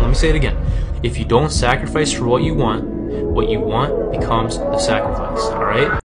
let me say it again. If you don't sacrifice for what you want becomes the sacrifice, alright?